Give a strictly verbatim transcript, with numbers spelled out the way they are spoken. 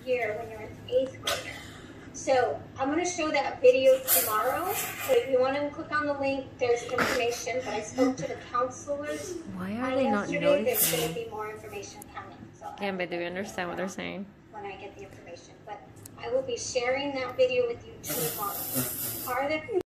here when you're an eighth grader. So I'm going to show that video tomorrow, but if you want to click on the link, there's information. But I spoke to the counselors. Why are they not yesterday. There's going to noticing? be more information coming. So Yeah, but do we understand what they're saying? when I get the information. But I will be sharing that video with you tomorrow. Are there